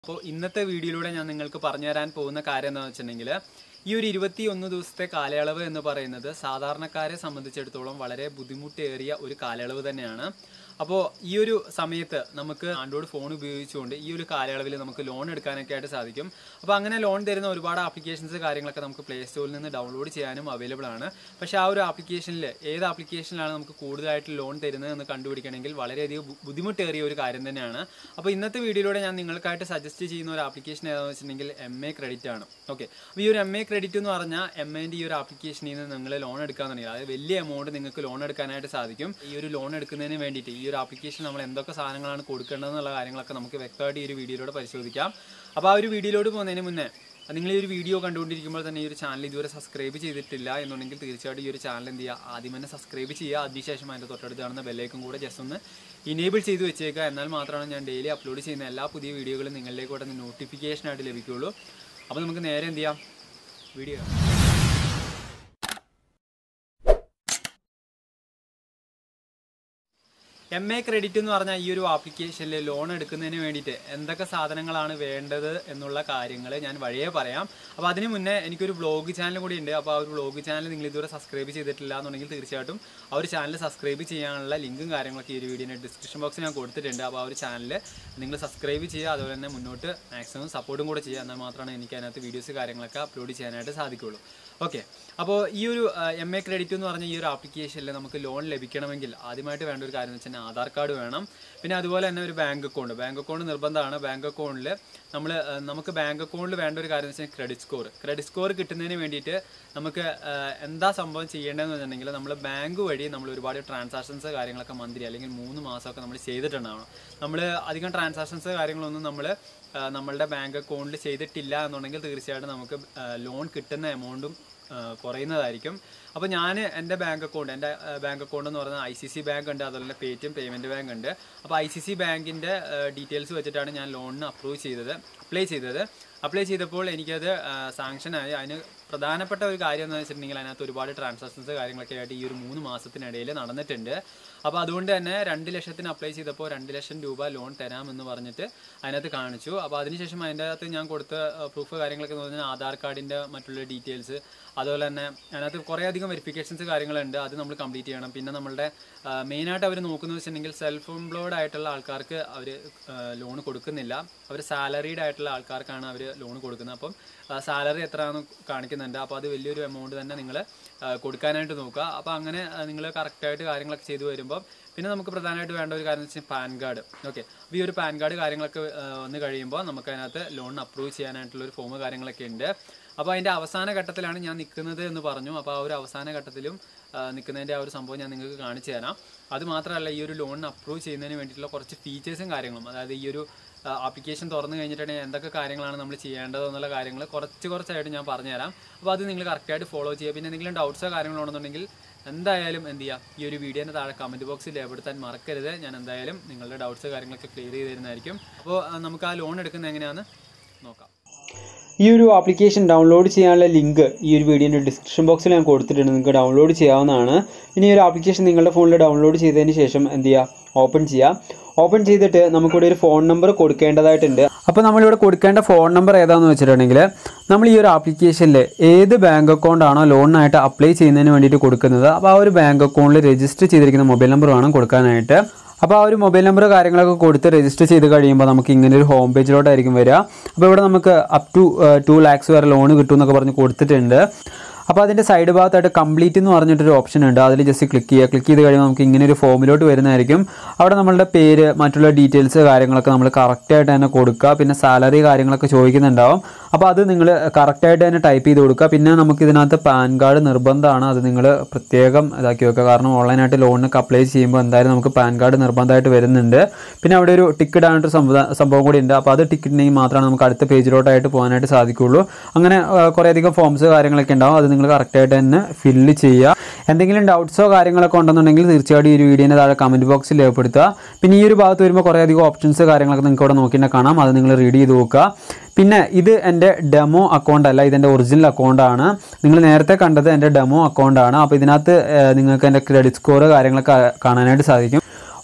അപ്പോൾ ഇന്നത്തെ വീഡിയോയിലൂടെ ഞാൻ നിങ്ങൾക്ക് പറഞ്ഞു തരാൻ പോകുന്ന കാര്യം എന്താണെന്ന് വെച്ചിട്ടുണ്ടെങ്കിൽ ഈ ഒരു 21 ദിവസത്തെ കാലയളവ് എന്ന് പറയുന്നത് സാധാരണക്കാരെ സംബന്ധിച്ചിടത്തോളം വളരെ ബുദ്ധിമുട്ടേറിയ ഒരു കാലയളവ് തന്നെയാണ്. അപ്പോൾ ഈ ഒരു സമയത്ത് നമുക്ക് ആൻഡ്രോയിഡ് ഫോൺ ഉപയോഗിച്ചുകൊണ്ട് ഈ ഒരു കാലയളവിൽ നമുക്ക് ലോൺ എടുക്കാനൊക്കെ ആയിട്ട് സാധിക്കും. അപ്പോൾ അങ്ങനെ ലോൺ തരുന്ന ഒരുപാട് ആപ്ലിക്കേഷൻസ് കാര്യങ്ങളൊക്കെ നമുക്ക് പ്ലേ സ്റ്റോറിൽ നിന്ന് ഡൗൺലോഡ് ചെയ്യാനും അവൈലബിൾ ആണ്. പക്ഷേ ആ ഒരു ആപ്ലിക്കേഷനിൽ ഏത് ആപ്ലിക്കേഷനിലാണ് നമുക്ക് കൂടുതലായിട്ട് ലോൺ തരുന്നത് എന്ന് കണ്ടുപിടിക്കണമെങ്കിൽ വളരെയധികം ബുദ്ധിമുട്ടേറിയ ഒരു കാര്യം തന്നെയാണ്. അപ്പോൾ ഇന്നത്തെ വീഡിയോയിലൂടെ ഞാൻ നിങ്ങൾക്കായിട്ട് സജസ്റ്റ് ചെയ്യുന്ന ഒരു ആപ്ലിക്കേഷൻ ഏതാണെന്ന് വെച്ചിട്ടുണ്ടെങ്കിൽ MA ക്രെഡിറ്റ് ആണ്. ഓക്കെ, അപ്പോൾ ഈ ഒരു MA ക്രെഡിറ്റ് എന്ന് പറഞ്ഞാൽ MAൻ്റെ ഈ ഒരു ആപ്ലിക്കേഷനിൽ നിന്ന് നിങ്ങൾ ലോൺ എടുക്കാന്നുണ്ടെങ്കിൽ അതായത് വലിയ എമൗണ്ട് നിങ്ങൾക്ക് ലോൺ എടുക്കാനായിട്ട് സാധിക്കും. ഈ ഒരു ലോൺ എടുക്കുന്നതിന് വേണ്ടിയിട്ട് ഈ ഒരു ആപ്ലിക്കേഷൻ നമ്മൾ എന്തൊക്കെ സാധനങ്ങളാണ് കൊടുക്കേണ്ടതെന്നുള്ള കാര്യങ്ങളൊക്കെ നമുക്ക് വ്യക്തമായിട്ട് ഈ ഒരു വീഡിയോയിലൂടെ പരിശോധിക്കാം. അപ്പോൾ ആ ഒരു വീഡിയോയിലോട്ട് പോകുന്നതിന് മുന്നേ നിങ്ങൾ ഈ ഒരു വീഡിയോ കണ്ടുകൊണ്ടിരിക്കുമ്പോൾ തന്നെ ഈ ഒരു ചാനൽ ഇതുവരെ സബ്സ്ക്രൈബ് ചെയ്തിട്ടില്ല എന്നുണ്ടെങ്കിൽ തീർച്ചയായിട്ടും ഈ ഒരു ചാനൽ എന്ത് ചെയ്യുക, ആദ്യം തന്നെ സബ്സ്ക്രൈബ് ചെയ്യുക. അതിനുശേഷം അതിൻ്റെ തൊട്ടടുത്ത് കാണുന്ന ബെല്ലൈക്കൺ കൂടെ ജസ്റ്റ് ഒന്ന് ഇനേബിൾ ചെയ്ത് വെച്ചേക്കുക. എന്നാൽ മാത്രമാണ് ഞാൻ ഡെയിലി അപ്ലോഡ് ചെയ്യുന്ന എല്ലാ പുതിയ വീഡിയോകളും നിങ്ങളിലേക്ക് ഉടനെ നോട്ടിഫിക്കേഷനായിട്ട് ലഭിക്കുകയുള്ളൂ. അപ്പോൾ നമുക്ക് നേരെ എന്ത് ചെയ്യാം, വീഡിയോ MA ക്രെഡിറ്റ് എന്ന് പറഞ്ഞാൽ ഈ ഒരു ആപ്ലിക്കേഷനിൽ ലോൺ എടുക്കുന്നതിന് വേണ്ടിയിട്ട് എന്തൊക്കെ സാധനങ്ങളാണ് വേണ്ടത് എന്നുള്ള കാര്യങ്ങൾ ഞാൻ വഴിയേ പറയാം. അപ്പോൾ അതിന് മുന്നേ എനിക്കൊരു വ്ളോഗ് ചാനൽ കൂടി ഉണ്ട്. അപ്പോൾ ആ ഒരു വ്ളോഗ് ചാനൽ നിങ്ങൾ ഇതുവരെ സബ്സ്ക്രൈബ് ചെയ്തിട്ടില്ല എന്നുണ്ടെങ്കിൽ തീർച്ചയായിട്ടും ആ ഒരു ചാനൽ സബ്സ്ക്രൈബ് ചെയ്യാനുള്ള ലിങ്കും കാര്യങ്ങളൊക്കെ ഈ ഒരു വീഡിയോയുടെ ഡിസ്ക്രിപ്ഷൻ ബോക്സിൽ ഞാൻ കൊടുത്തിട്ടുണ്ട്. അപ്പോൾ ആ ഒരു ചാനൽ നിങ്ങൾ സബ്സ്ക്രൈബ് ചെയ്യുക, അതുപോലെ തന്നെ മുന്നോട്ട് മാക്സിമം സപ്പോർട്ടും കൂടെ ചെയ്യുക. എന്നാൽ മാത്രമാണ് എനിക്ക് അതിനകത്ത് വീഡിയോസ് കാര്യങ്ങളൊക്കെ അപ്ലോഡ് ചെയ്യാനായിട്ട് സാധിക്കുകയുള്ളൂ. ഓക്കെ, അപ്പോൾ ഈ ഒരു MA ക്രെഡിറ്റ് എന്ന് പറഞ്ഞ ഈ ഒരു ആപ്ലിക്കേഷനിൽ നമുക്ക് ലോൺ ലഭിക്കണമെങ്കിൽ ആദ്യമായിട്ട് വേണ്ട ഒരു കാര്യം എന്ന് വെച്ചാൽ ആധാർ കാർഡ് വേണം. പിന്നെ അതുപോലെ തന്നെ ഒരു ബാങ്ക് അക്കൗണ്ട് നിർബന്ധമാണ്. ബാങ്ക് അക്കൗണ്ടിൽ നമുക്ക് ബാങ്ക് അക്കൗണ്ടിൽ വേണ്ട ഒരു കാര്യം എന്ന് വെച്ചാൽ ക്രെഡിറ്റ് സ്കോർ കിട്ടുന്നതിന് വേണ്ടിയിട്ട് നമുക്ക് എന്താ സംഭവം ചെയ്യേണ്ടതെന്ന് വെച്ചിട്ടുണ്ടെങ്കിൽ നമ്മൾ ബാങ്ക് വഴി നമ്മൾ ഒരുപാട് ട്രാൻസാക്ഷൻസ് കാര്യങ്ങളൊക്കെ മന്ത്ലി അല്ലെങ്കിൽ 3 മാസമൊക്കെ നമ്മൾ ചെയ്തിട്ടുണ്ടാവണം. നമ്മൾ അധികം ട്രാൻസാക്ഷൻസ് കാര്യങ്ങളൊന്നും നമ്മളുടെ ബാങ്ക് അക്കൗണ്ടിൽ ചെയ്തിട്ടില്ല എന്നുണ്ടെങ്കിൽ തീർച്ചയായിട്ടും നമുക്ക് ലോൺ കിട്ടുന്ന എമൗണ്ടും കുറയുന്നതായിരിക്കും. അപ്പോൾ ഞാൻ എൻ്റെ ബാങ്ക് അക്കൗണ്ട് എന്ന് പറയുന്നത് ICC ബാങ്ക് ഉണ്ട്, അതുപോലെ തന്നെ പേടിഎം പേയ്മെൻറ്റ് ബാങ്ക് ഉണ്ട്. അപ്പോൾ ICC ബാങ്കിൻ്റെ ഡീറ്റെയിൽസ് വെച്ചിട്ടാണ് ഞാൻ ലോണിന് അപ്ലൈ ചെയ്തപ്പോൾ എനിക്കത് സാങ്ഷനായി. അതിന് പ്രധാനപ്പെട്ട ഒരു കാര്യം എന്ന് വെച്ചിട്ടുണ്ടെങ്കിൽ അതിനകത്ത് ഒരുപാട് ട്രാൻസാക്ഷൻസ് കാര്യങ്ങളൊക്കെ ആയിട്ട് ഈ ഒരു 3 മാസത്തിനിടയിൽ നടന്നിട്ടുണ്ട്. അപ്പോൾ അതുകൊണ്ട് തന്നെ 2 ലക്ഷത്തിന് അപ്ലൈ ചെയ്തപ്പോൾ 2 ലക്ഷം രൂപ ലോൺ തരാമെന്ന് പറഞ്ഞിട്ട് അതിനകത്ത് കാണിച്ചു. അപ്പോൾ അതിനുശേഷം അതിൻ്റെ അകത്ത് ഞാൻ കൊടുത്ത പ്രൂഫ് കാര്യങ്ങളൊക്കെ എന്ന് പറഞ്ഞാൽ ആധാർ കാർഡിൻ്റെ മറ്റുള്ള ഡീറ്റെയിൽസ്, അതുപോലെ തന്നെ അതിനകത്ത് കുറേ അധികം വെരിഫിക്കേഷൻസ് കാര്യങ്ങളുണ്ട്, അത് നമ്മൾ കംപ്ലീറ്റ് ചെയ്യണം. പിന്നെ നമ്മളുടെ മെയിനായിട്ട് അവർ നോക്കുന്നത് വെച്ചിട്ടുണ്ടെങ്കിൽ സെൽഫ് എംപ്ലോയ്ഡ് ആയിട്ടുള്ള ആൾക്കാർക്ക് അവർ ലോൺ കൊടുക്കുന്നില്ല, അവർ സാലറീഡ് ആയിട്ടുള്ള ആൾക്കാർക്കാണ് അവർ ലോൺ കൊടുക്കുന്നത്. അപ്പം സാലറി എത്രയാണെന്ന് കാണിക്കുന്നുണ്ട്. അപ്പോൾ അത് വലിയൊരു എമൗണ്ട് തന്നെ നിങ്ങൾ കൊടുക്കാനായിട്ട് നോക്കുക. അപ്പോൾ അങ്ങനെ നിങ്ങൾ കറക്റ്റായിട്ട് കാര്യങ്ങളൊക്കെ ചെയ്തു വരുമ്പോൾ പിന്നെ നമുക്ക് പ്രധാനമായിട്ട് വേണ്ട ഒരു കാര്യം എന്ന് വെച്ചാൽ പാൻ കാർഡ്. ഓക്കെ, അപ്പോൾ ഈ ഒരു പാൻ കാർഡ് കാര്യങ്ങളൊക്കെ വന്ന് കഴിയുമ്പോൾ നമുക്ക് അതിനകത്ത് ലോൺ അപ്രൂവ് ചെയ്യാനായിട്ടുള്ളൊരു ഫോം കാര്യങ്ങളൊക്കെ ഉണ്ട്. അപ്പോൾ അതിൻ്റെ അവസാന ഘട്ടത്തിലാണ് ഞാൻ നിൽക്കുന്നത് എന്ന് പറഞ്ഞു. അപ്പോൾ ആ ഒരു അവസാന ഘട്ടത്തിലും നിൽക്കുന്നതിൻ്റെ ആ ഒരു സംഭവം ഞാൻ നിങ്ങൾക്ക് കാണിച്ചു തരാം. അതുമാത്രമല്ല, ഈ ഒരു ലോൺ അപ്രൂവ് ചെയ്യുന്നതിന് വേണ്ടിയിട്ടുള്ള കുറച്ച് ഫീച്ചേഴ്സും കാര്യങ്ങളും, അതായത് ഈ ഒരു ആപ്ലിക്കേഷൻ തുറന്നു കഴിഞ്ഞിട്ടുണ്ടെങ്കിൽ എന്തൊക്കെ കാര്യങ്ങളാണ് നമ്മൾ ചെയ്യേണ്ടത് എന്നുള്ള കാര്യങ്ങൾ കുറച്ചായിട്ട് ഞാൻ പറഞ്ഞുതരാം. അപ്പോൾ അത് നിങ്ങൾ കറക്റ്റായിട്ട് ഫോളോ ചെയ്യുക. പിന്നെ എന്തെങ്കിലും ഡൗട്ട്സോ കാര്യങ്ങളോ ഉണ്ടെന്നുണ്ടെങ്കിൽ എന്തായാലും എന്ത് ചെയ്യുക, ഈ ഒരു വീഡിയോൻ്റെ താഴെ കമൻറ്റ് ബോക്സിൽ രേഖപ്പെടുത്താൻ മറക്കരുത്. ഞാൻ എന്തായാലും നിങ്ങളുടെ ഡൗട്ട്സ് കാര്യങ്ങളൊക്കെ ക്ലിയർ ചെയ്ത് തരുന്നതായിരിക്കും. അപ്പോൾ നമുക്ക് ആ ലോൺ എടുക്കുന്നത് എങ്ങനെയാണെന്ന് നോക്കാം. ഈ ഒരു ആപ്ലിക്കേഷൻ ഡൗൺലോഡ് ചെയ്യാനുള്ള ലിങ്ക് ഈ ഒരു വീഡിയോൻ്റെ ഡിസ്ക്രിപ്ഷൻ ബോക്സിൽ ഞാൻ കൊടുത്തിട്ടുണ്ട്, നിങ്ങൾക്ക് ഡൗൺലോഡ് ചെയ്യാവുന്നതാണ്. ഇനി ഈ ഒരു ആപ്ലിക്കേഷൻ നിങ്ങളുടെ ഫോണിൽ ഡൗൺലോഡ് ചെയ്തതിന് ശേഷം എന്ത് ചെയ്യുക, ഓപ്പൺ ചെയ്തിട്ട് നമുക്കിവിടെ ഒരു ഫോൺ നമ്പർ കൊടുക്കേണ്ടതായിട്ടുണ്ട്. അപ്പോൾ നമ്മളിവിടെ കൊടുക്കേണ്ട ഫോൺ നമ്പർ ഏതാണെന്ന് വെച്ചിട്ടുണ്ടെങ്കിൽ നമ്മൾ ഈ ഒരു ആപ്ലിക്കേഷനിൽ ഏത് ബാങ്ക് അക്കൗണ്ടാണോ ലോണിനായിട്ട് അപ്ലൈ ചെയ്യുന്നതിന് വേണ്ടിയിട്ട് കൊടുക്കുന്നത്, അപ്പോൾ ആ ഒരു ബാങ്ക് അക്കൗണ്ടിൽ രജിസ്റ്റർ ചെയ്തിരിക്കുന്ന മൊബൈൽ നമ്പർ വേണം കൊടുക്കാനായിട്ട്. അപ്പോൾ ആ ഒരു മൊബൈൽ നമ്പർ കാര്യങ്ങളൊക്കെ കൊടുത്ത് രജിസ്റ്റർ ചെയ്ത് കഴിയുമ്പോൾ നമുക്ക് ഇങ്ങനെ ഒരു ഹോം പേജിലോട്ടായിരിക്കും വരിക. അപ്പോൾ ഇവിടെ നമുക്ക് അപ് ടു 2 lakhs വരെ ലോൺ കിട്ടും എന്നൊക്കെ പറഞ്ഞ് കൊടുത്തിട്ടുണ്ട്. അപ്പോൾ അതിൻ്റെ സൈഡ് ഭാഗത്തായിട്ട് കംപ്ലീറ്റ് എന്ന് പറഞ്ഞിട്ടൊരു ഓപ്ഷൻ ഉണ്ട്, അതിൽ ജസ്റ്റ് ക്ലിക്ക് ചെയ്ത് കഴിയുമ്പോൾ നമുക്ക് ഇങ്ങനെ ഒരു ഫോമിലോട്ട് വരുന്നതായിരിക്കും. അവിടെ നമ്മളുടെ പേര്, മറ്റുള്ള ഡീറ്റെയിൽസ് കാര്യങ്ങളൊക്കെ നമ്മൾ കറക്റ്റായിട്ട് തന്നെ കൊടുക്കുക. പിന്നെ സാലറി കാര്യങ്ങളൊക്കെ ചോദിക്കുന്നുണ്ടാവും, അപ്പോൾ അത് നിങ്ങൾ കറക്റ്റായിട്ട് തന്നെ ടൈപ്പ് ചെയ്ത് കൊടുക്കുക. പിന്നെ നമുക്ക് ഇതിനകത്ത് പാൻ കാർഡ് നിർബന്ധമാണ്, അത് നിങ്ങൾ പ്രത്യേകം ഇതാക്കി വെക്കുക. കാരണം ഓൺലൈനായിട്ട് ലോണിനൊക്കെ അപ്ലൈ ചെയ്യുമ്പോൾ എന്തായാലും നമുക്ക് പാൻ കാർഡ് നിർബന്ധമായിട്ട് വരുന്നുണ്ട്. പിന്നെ അവിടെ ഒരു ടിക്കറ്റ് ആയിട്ടൊരു സംഭവം കൂടി ഉണ്ട്. അപ്പോൾ അത് ടിക്കറ്റിനെങ്കിൽ മാത്രമാണ് നമുക്ക് അടുത്ത പേജിലോട്ടായിട്ട് പോകാനായിട്ട് സാധിക്കുകയുള്ളൂ. അങ്ങനെ കുറേയധികം ഫോംസ് കാര്യങ്ങളൊക്കെ ഉണ്ടാവും, അത് നിങ്ങൾ കറക്റ്റായിട്ട് തന്നെ ഫില്ല് ചെയ്യുക. എന്തെങ്കിലും ഡൗട്ട്സോ കാര്യങ്ങളൊക്കെ ഉണ്ടെന്നുണ്ടെങ്കിൽ തീർച്ചയായിട്ടും ഈ ഒരു വീഡിയോൻ്റെ താഴെ കമൻറ്റ് ബോക്സിൽ രേഖപ്പെടുത്തുക. പിന്നെ ഈ ഒരു ഭാഗത്ത് വരുമ്പോൾ കുറേയധികം ഓപ്ഷൻസ് കാര്യങ്ങളൊക്കെ നിങ്ങൾക്ക് ഇവിടെ നോക്കിയിട്ട് കാണാം, അത് നിങ്ങൾ റീഡ് ചെയ്ത് നോക്കുക. പിന്നെ ഇത് എൻ്റെ ഡെമോ അക്കൗണ്ട് അല്ല, ഇതെൻ്റെ ഒറിജിനൽ അക്കൗണ്ടാണ്. നിങ്ങൾ നേരത്തെ കണ്ടത് എൻ്റെ ഡെമോ അക്കൗണ്ടാണ്. അപ്പോൾ ഇതിനകത്ത് നിങ്ങൾക്ക് എൻ്റെ ക്രെഡിറ്റ് സ്കോർ കാര്യങ്ങളൊക്കെ കാണാനായിട്ട് സാധിക്കും.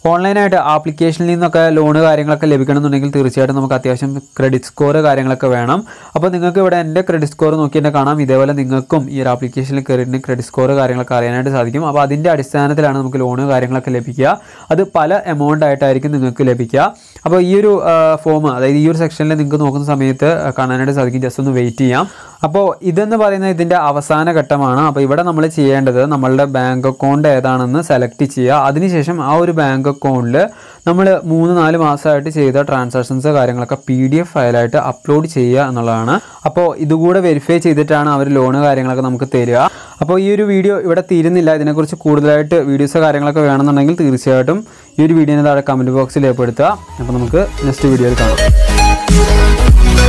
ഓൺലൈനായിട്ട് ആപ്ലിക്കേഷനിൽ നിന്നൊക്കെ ലോണ് കാര്യങ്ങളൊക്കെ ലഭിക്കണമെന്നുണ്ടെങ്കിൽ തീർച്ചയായിട്ടും നമുക്ക് അത്യാവശ്യം ക്രെഡിറ്റ് സ്കോർ കാര്യങ്ങളൊക്കെ വേണം. അപ്പോൾ നിങ്ങൾക്ക് ഇവിടെ എൻ്റെ ക്രെഡിറ്റ് സ്കോർ നോക്കി തന്നെ കാണാം. ഇതേപോലെ നിങ്ങൾക്കും ഈ ഒരു ആപ്ലിക്കേഷനിൽ കയറിയിട്ട് ക്രെഡിറ്റ് സ്കോർ കാര്യങ്ങളൊക്കെ അറിയാനായിട്ട് സാധിക്കും. അപ്പോൾ അതിൻ്റെ അടിസ്ഥാനത്തിലാണ് നമുക്ക് ലോണ് കാര്യങ്ങളൊക്കെ ലഭിക്കുക. അത് പല എമൗണ്ട് ആയിട്ടായിരിക്കും നിങ്ങൾക്ക് ലഭിക്കുക. അപ്പോൾ ഈ ഒരു ഫോം, അതായത് ഈ ഒരു സെക്ഷനിൽ നിങ്ങൾക്ക് നോക്കുന്ന സമയത്ത് കാണാനായിട്ട് സാധിക്കും. ജസ്റ്റ് ഒന്ന് വെയിറ്റ് ചെയ്യാം. അപ്പോൾ ഇതെന്ന് പറയുന്നത് ഇതിൻ്റെ അവസാന ഘട്ടമാണ്. അപ്പോൾ ഇവിടെ നമ്മൾ ചെയ്യേണ്ടത് നമ്മളുടെ ബാങ്ക് അക്കൗണ്ട് ഏതാണെന്ന് സെലക്ട് ചെയ്യുക. അതിനുശേഷം ആ ഒരു ബാങ്ക് അക്കൗണ്ടിൽ നമ്മൾ 3-4 മാസമായിട്ട് ചെയ്ത ട്രാൻസാക്ഷൻസ് കാര്യങ്ങളൊക്കെ PDF ഫയലായിട്ട് അപ്ലോഡ് ചെയ്യുക എന്നുള്ളതാണ്. അപ്പോൾ ഇതുകൂടെ വെരിഫൈ ചെയ്തിട്ടാണ് അവർ ലോണ് കാര്യങ്ങളൊക്കെ നമുക്ക് തരിക. അപ്പോൾ ഈ ഒരു വീഡിയോ ഇവിടെ തീരുന്നില്ല. ഇതിനെക്കുറിച്ച് കൂടുതലായിട്ട് വീഡിയോസ് കാര്യങ്ങളൊക്കെ വേണമെന്നുണ്ടെങ്കിൽ തീർച്ചയായിട്ടും ഈ ഒരു വീഡിയോനെ താഴെ കമൻറ്റ് ബോക്സിൽ രേഖപ്പെടുത്തുക. അപ്പോൾ നമുക്ക് നെക്സ്റ്റ് വീഡിയോയിൽ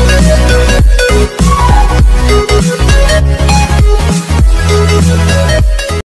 കാണാം.